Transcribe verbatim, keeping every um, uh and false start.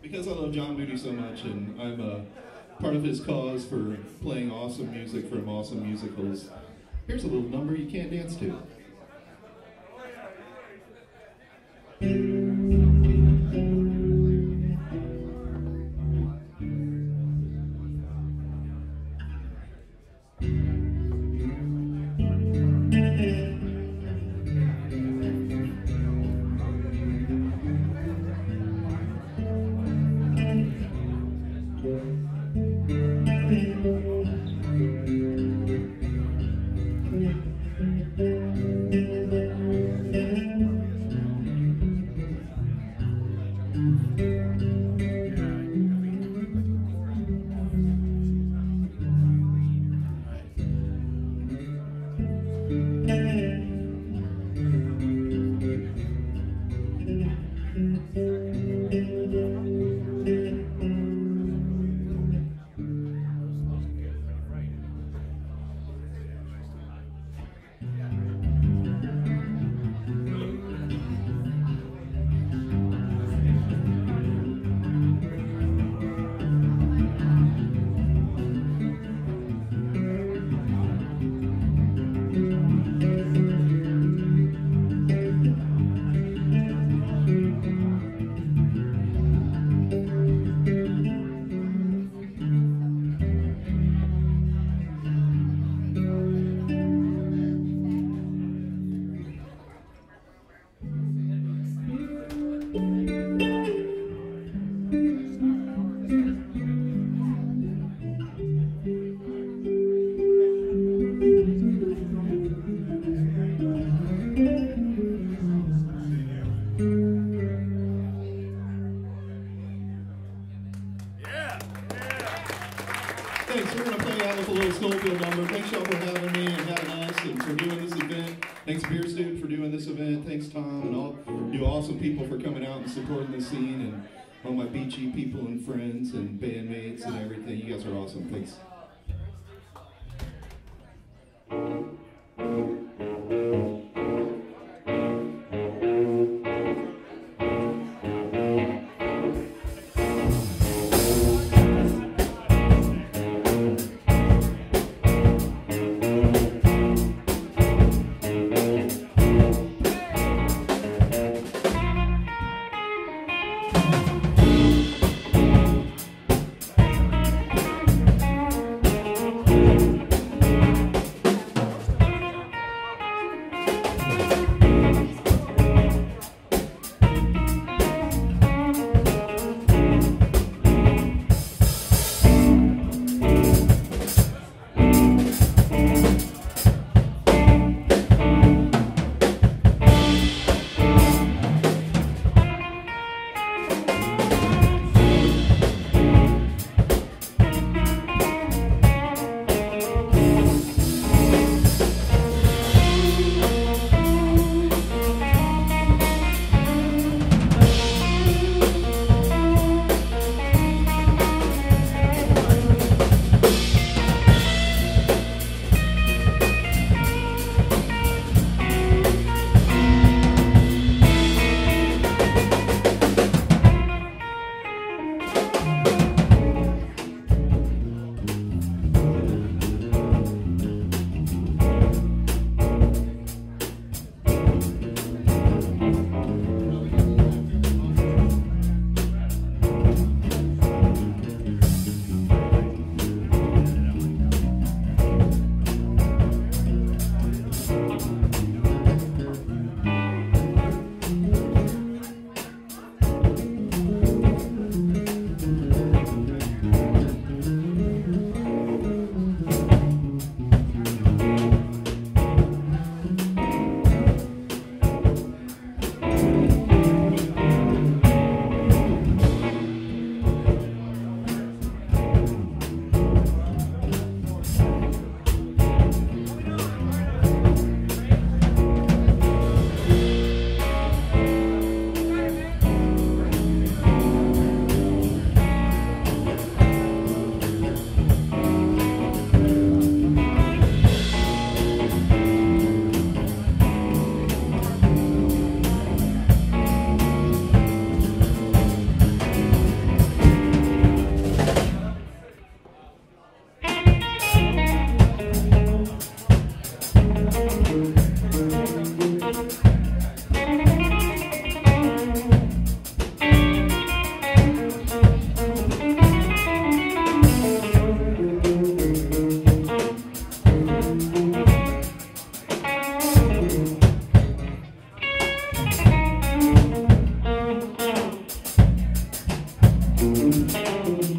because I love John Moody so much, and I'm a part of his cause for playing awesome music from awesome musicals, here's a little number you can't dance to. Thanks. We're going to play out with a little Schofield number. Thanks, y'all, for having me and having us and for doing this event. Thanks, Bier, Stube, for doing this event. Thanks, Tom, and all you awesome people for coming out and supporting the scene, and all my beachy people and friends and bandmates and everything. You guys are awesome. Thanks. Thank you. Thank you.